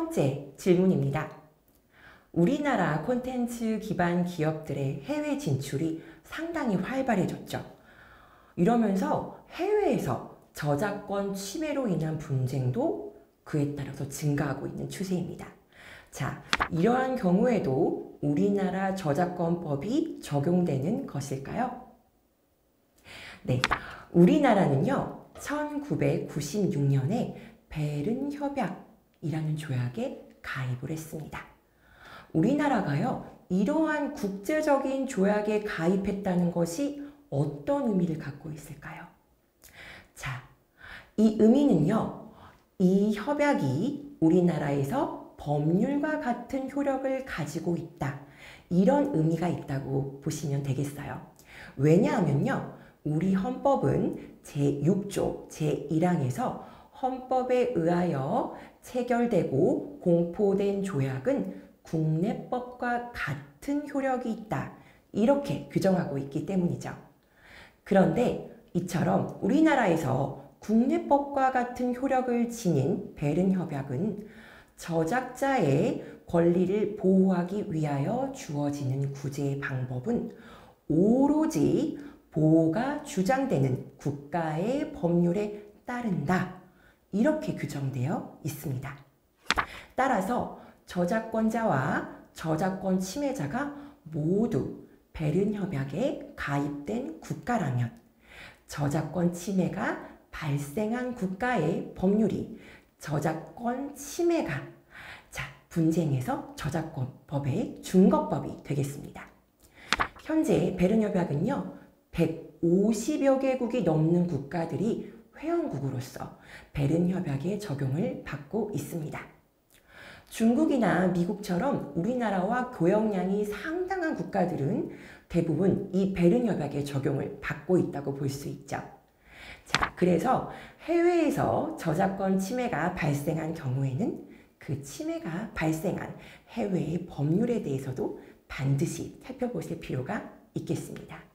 번째 질문입니다. 우리나라 콘텐츠 기반 기업들의 해외 진출이 상당히 활발해졌죠. 이러면서 해외에서 저작권 침해로 인한 분쟁도 그에 따라서 증가하고 있는 추세입니다. 자, 이러한 경우에도 우리나라 저작권법이 적용되는 것일까요? 네, 우리나라는요, 1996년에 베른 협약이라는 조약에 가입을 했습니다. 우리나라가요, 이러한 국제적인 조약에 가입했다는 것이 어떤 의미를 갖고 있을까요? 자, 이 의미는요, 이 협약이 우리나라에서 법률과 같은 효력을 가지고 있다. 이런 의미가 있다고 보시면 되겠어요. 왜냐하면요, 우리 헌법은 제6조 제1항에서 헌법에 의하여 체결되고 공포된 조약은 국내법과 같은 효력이 있다. 이렇게 규정하고 있기 때문이죠. 그런데 이처럼 우리나라에서 국내법과 같은 효력을 지닌 베른 협약은 저작자의 권리를 보호하기 위하여 주어지는 구제 방법은 오로지 보호가 주장되는 국가의 법률에 따른다. 이렇게 규정되어 있습니다. 따라서 저작권자와 저작권 침해자가 모두 베른 협약에 가입된 국가라면 저작권 침해가 발생한 국가의 법률이 저작권 침해가 분쟁에서 저작권법의 준거법이 되겠습니다. 현재 베른 협약은요, 150여 개국이 넘는 국가들이 회원국으로서 베른 협약의 적용을 받고 있습니다. 중국이나 미국처럼 우리나라와 교역량이 상당한 국가들은 대부분 이 베른 협약의 적용을 받고 있다고 볼 수 있죠. 자, 그래서 해외에서 저작권 침해가 발생한 경우에는 그 침해가 발생한 해외의 법률에 대해서도 반드시 살펴보실 필요가 있겠습니다.